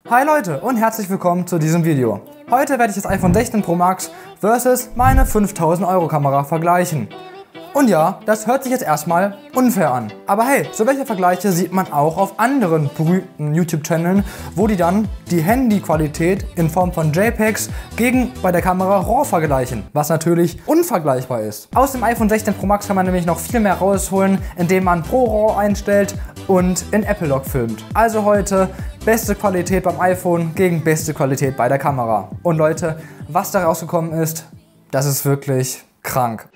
Hi Leute und herzlich willkommen zu diesem Video. Heute werde ich das iPhone 16 Pro Max versus meine 5000 Euro Kamera vergleichen. Und ja, das hört sich jetzt erstmal unfair an. Aber hey, so welche Vergleiche sieht man auch auf anderen berühmten YouTube-Channeln, wo die dann die Handyqualität in Form von JPEGs gegen bei der Kamera RAW vergleichen, was natürlich unvergleichbar ist. Aus dem iPhone 16 Pro Max kann man nämlich noch viel mehr rausholen, indem man ProRAW einstellt und in Apple Log filmt. Also heute beste Qualität beim iPhone gegen beste Qualität bei der Kamera. Und Leute, was da rausgekommen ist, das ist wirklich krank.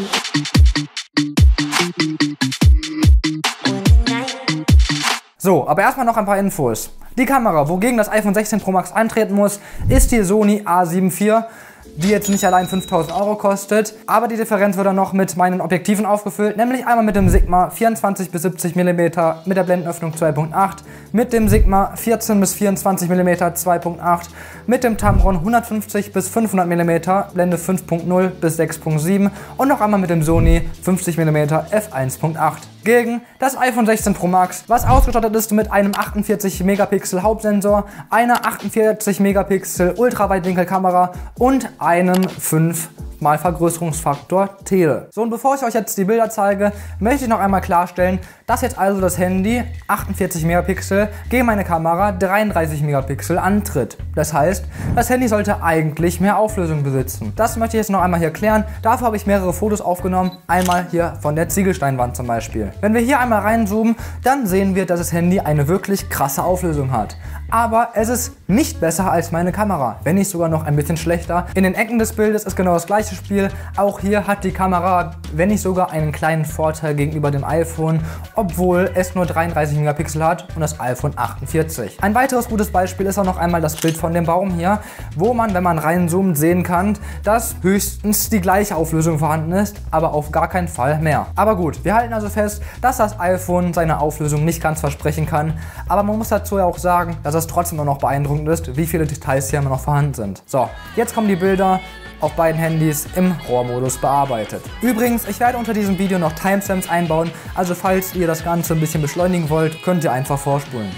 So, aber erstmal noch ein paar Infos. Die Kamera, wogegen das iPhone 16 Pro Max antreten muss, ist die Sony A7 IV, die jetzt nicht allein 5000 Euro kostet, aber die Differenz wird dann noch mit meinen Objektiven aufgefüllt, nämlich einmal mit dem Sigma 24 bis 70 mm mit der Blendenöffnung 2.8, mit dem Sigma 14 bis 24 mm 2.8, mit dem Tamron 150 bis 500 mm Blende 5.0 bis 6.7 und noch einmal mit dem Sony 50 mm f1.8. Gegen das iPhone 16 Pro Max, was ausgestattet ist mit einem 48 Megapixel Hauptsensor, einer 48 Megapixel Ultraweitwinkelkamera und einem 5x Vergrößerungsfaktor Tele. So, und bevor ich euch jetzt die Bilder zeige, möchte ich noch einmal klarstellen, dass jetzt also das Handy 48 Megapixel gegen meine Kamera 33 Megapixel antritt. Das heißt, das Handy sollte eigentlich mehr Auflösung besitzen. Das möchte ich jetzt noch einmal hier klären. Dafür habe ich mehrere Fotos aufgenommen. Einmal hier von der Ziegelsteinwand zum Beispiel. Wenn wir hier einmal reinzoomen, dann sehen wir, dass das Handy eine wirklich krasse Auflösung hat. Aber es ist nicht besser als meine Kamera, wenn nicht sogar noch ein bisschen schlechter. In den Ecken des Bildes ist genau das gleiche Spiel. Auch hier hat die Kamera, wenn nicht sogar einen kleinen Vorteil gegenüber dem iPhone, obwohl es nur 33 Megapixel hat und das iPhone 48. Ein weiteres gutes Beispiel ist auch noch einmal das Bild von dem Baum hier, wo man, wenn man reinzoomt, sehen kann, dass höchstens die gleiche Auflösung vorhanden ist, aber auf gar keinen Fall mehr. Aber gut, wir halten also fest, dass das iPhone seine Auflösung nicht ganz versprechen kann, aber man muss dazu ja auch sagen, dass es trotzdem noch beeindruckend ist, wie viele Details hier immer noch vorhanden sind. So, jetzt kommen die Bilder auf beiden Handys im RAW-Modus bearbeitet. Übrigens, ich werde unter diesem Video noch Timestamps einbauen, also falls ihr das Ganze ein bisschen beschleunigen wollt, könnt ihr einfach vorspulen.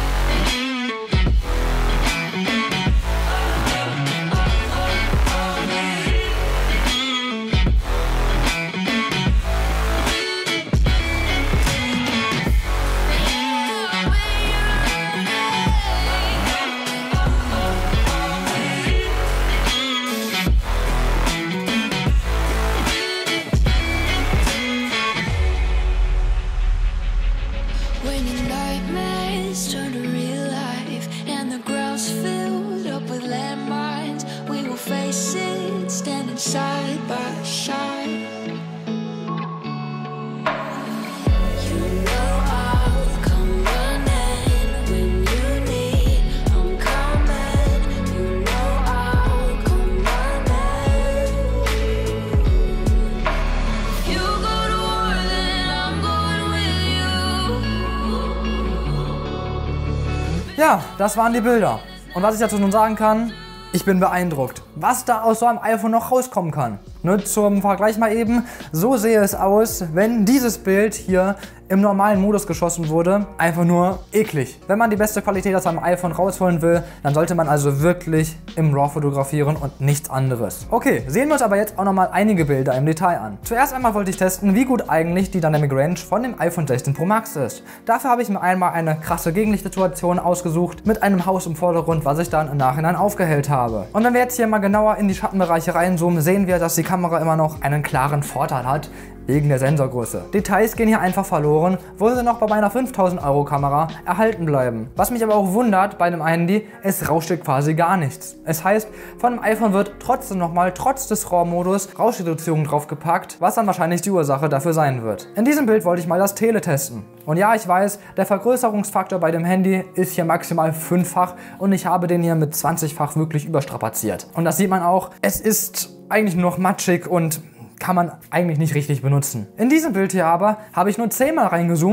When your nightmares turn to real life and the ground's filled up with landmines, we will face it standing side by side. You know I'll come running when you need. I'm coming. You know I'll come running. If you go to war, then I'm going with you. Ja, das waren die Bilder. Und was ich dazu nun sagen kann, ich bin beeindruckt, was da aus so einem iPhone noch rauskommen kann. Nur zum Vergleich mal eben, so sehe es aus, wenn dieses Bild hier im normalen Modus geschossen wurde. Einfach nur eklig. Wenn man die beste Qualität aus einem iPhone rausholen will, dann sollte man also wirklich im RAW fotografieren und nichts anderes. Okay, sehen wir uns aber jetzt auch nochmal einige Bilder im Detail an. Zuerst einmal wollte ich testen, wie gut eigentlich die Dynamic Range von dem iPhone 16 Pro Max ist. Dafür habe ich mir einmal eine krasse Gegenlichtsituation ausgesucht mit einem Haus im Vordergrund, was ich dann im Nachhinein aufgehellt habe. Und wenn wir jetzt hier mal genauer in die Schattenbereiche reinzoomen, sehen wir, dass die Kamera immer noch einen klaren Vorteil hat, wegen der Sensorgröße. Details gehen hier einfach verloren, wo sie noch bei meiner 5000 Euro Kamera erhalten bleiben. Was mich aber auch wundert bei dem Handy, es rauscht quasi gar nichts. Es heißt, von dem iPhone wird trotzdem nochmal, trotz des RAW-Modus, Rauschreduzierung draufgepackt, was dann wahrscheinlich die Ursache dafür sein wird. In diesem Bild wollte ich mal das Tele testen. Und ja, ich weiß, der Vergrößerungsfaktor bei dem Handy ist hier maximal 5-fach und ich habe den hier mit 20-fach wirklich überstrapaziert. Und das sieht man auch, es ist eigentlich nur noch matschig und kann man eigentlich nicht richtig benutzen. In diesem Bild hier aber habe ich nur 10-mal reingezoomt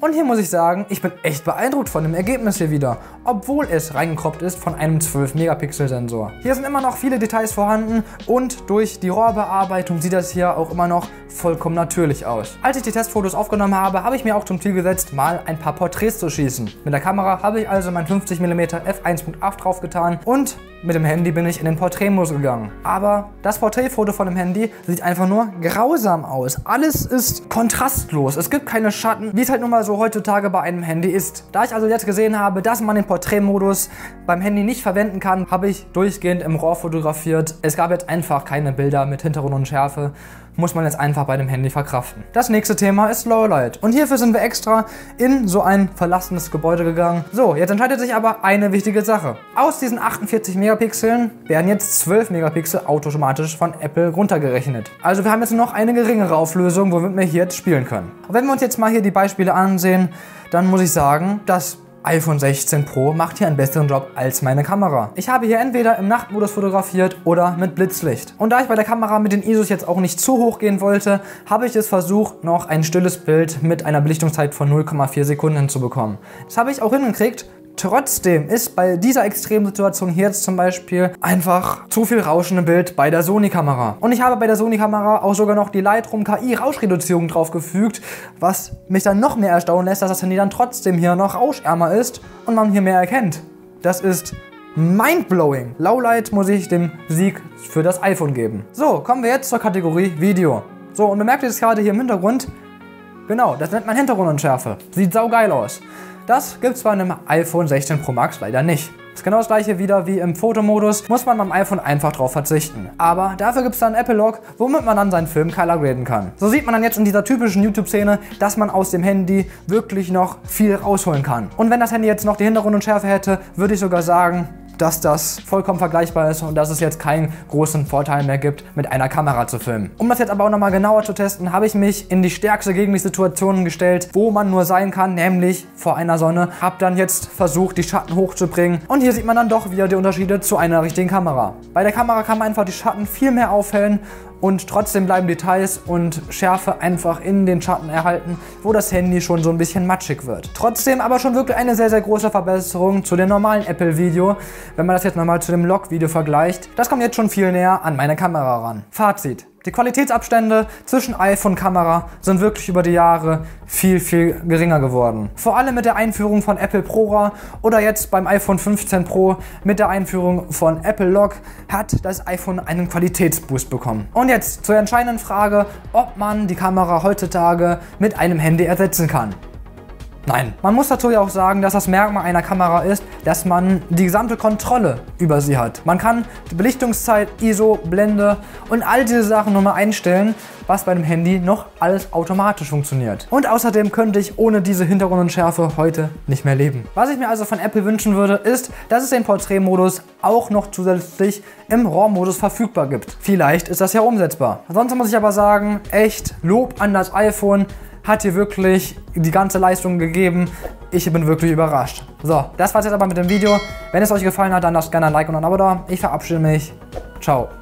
Und hier muss ich sagen, ich bin echt beeindruckt von dem Ergebnis hier wieder, obwohl es reingekroppt ist von einem 12-Megapixel-Sensor. Hier sind immer noch viele Details vorhanden und durch die RAW-Bearbeitung sieht das hier auch immer noch vollkommen natürlich aus. Als ich die Testfotos aufgenommen habe, habe ich mir auch zum Ziel gesetzt, mal ein paar Porträts zu schießen. Mit der Kamera habe ich also mein 50mm f1.8 draufgetan und mit dem Handy bin ich in den Porträtmodus gegangen. Aber das Porträtfoto von dem Handy sieht einfach nur grausam aus. Alles ist kontrastlos. Es gibt keine Schatten, wie es halt nun mal so heutzutage bei einem Handy ist. Da ich also jetzt gesehen habe, dass man den Porträtmodus beim Handy nicht verwenden kann, habe ich durchgehend im RAW fotografiert. Es gab jetzt einfach keine Bilder mit Hintergrund und Schärfe. Muss man jetzt einfach bei dem Handy verkraften. Das nächste Thema ist Lowlight. Und hierfür sind wir extra in so ein verlassenes Gebäude gegangen. So, jetzt entscheidet sich aber eine wichtige Sache. Aus diesen 48 Megapixeln werden jetzt 12 Megapixel automatisch von Apple runtergerechnet. Also wir haben jetzt noch eine geringere Auflösung, womit wir hier jetzt spielen können. Und wenn wir uns jetzt mal hier die Beispiele ansehen, dann muss ich sagen, dass iPhone 16 Pro macht hier einen besseren Job als meine Kamera. Ich habe hier entweder im Nachtmodus fotografiert oder mit Blitzlicht. Und da ich bei der Kamera mit den ISOs jetzt auch nicht zu hoch gehen wollte, habe ich es versucht, noch ein stilles Bild mit einer Belichtungszeit von 0,4 Sekunden hinzubekommen. Das habe ich auch hingekriegt. Trotzdem ist bei dieser extremen Situation hier jetzt zum Beispiel einfach zu viel Rauschen im Bild bei der Sony-Kamera. Und ich habe bei der Sony-Kamera auch sogar noch die Lightroom KI-Rauschreduzierung draufgefügt, was mich dann noch mehr erstaunen lässt, dass das Handy dann trotzdem hier noch rauschärmer ist und man hier mehr erkennt. Das ist mindblowing. Lowlight muss ich den Sieg für das iPhone geben. So, kommen wir jetzt zur Kategorie Video. So, und bemerkt ihr das gerade hier im Hintergrund? Genau, das nennt man Hintergrundunschärfe. Sieht saugeil aus. Das gibt es bei einem iPhone 16 Pro Max leider nicht. Das ist genau das gleiche wieder wie im Fotomodus, muss man beim iPhone einfach drauf verzichten. Aber dafür gibt es dann Apple Log, womit man dann seinen Film color graden kann. So sieht man dann jetzt in dieser typischen YouTube-Szene, dass man aus dem Handy wirklich noch viel rausholen kann. Und wenn das Handy jetzt noch die Hintergrundunschärfe hätte, würde ich sogar sagen, dass das vollkommen vergleichbar ist und dass es jetzt keinen großen Vorteil mehr gibt, mit einer Kamera zu filmen. Um das jetzt aber auch nochmal genauer zu testen, habe ich mich in die stärkste Gegenlichtsituation gestellt, wo man nur sein kann, nämlich vor einer Sonne. Habe dann jetzt versucht, die Schatten hochzubringen und hier sieht man dann doch wieder die Unterschiede zu einer richtigen Kamera. Bei der Kamera kann man einfach die Schatten viel mehr aufhellen und trotzdem bleiben Details und Schärfe einfach in den Schatten erhalten, wo das Handy schon so ein bisschen matschig wird. Trotzdem aber schon wirklich eine sehr, sehr große Verbesserung zu dem normalen Apple-Video, wenn man das jetzt nochmal zu dem Log-Video vergleicht. Das kommt jetzt schon viel näher an meine Kamera ran. Fazit. Die Qualitätsabstände zwischen iPhone und Kamera sind wirklich über die Jahre viel, viel geringer geworden. Vor allem mit der Einführung von Apple ProRAW oder jetzt beim iPhone 15 Pro mit der Einführung von Apple Log hat das iPhone einen Qualitätsboost bekommen. Und jetzt zur entscheidenden Frage, ob man die Kamera heutzutage mit einem Handy ersetzen kann. Nein. Man muss dazu ja auch sagen, dass das Merkmal einer Kamera ist, dass man die gesamte Kontrolle über sie hat. Man kann die Belichtungszeit, ISO, Blende und all diese Sachen nochmal einstellen, was bei dem Handy noch alles automatisch funktioniert. Und außerdem könnte ich ohne diese Hintergrundunschärfe heute nicht mehr leben. Was ich mir also von Apple wünschen würde, ist, dass es den Porträtmodus auch noch zusätzlich im RAW-Modus verfügbar gibt. Vielleicht ist das ja umsetzbar. Ansonsten muss ich aber sagen, echt Lob an das iPhone. Hat hier wirklich die ganze Leistung gegeben. Ich bin wirklich überrascht. So, das war's jetzt aber mit dem Video. Wenn es euch gefallen hat, dann lasst gerne ein Like und ein Abo da. Ich verabschiede mich. Ciao.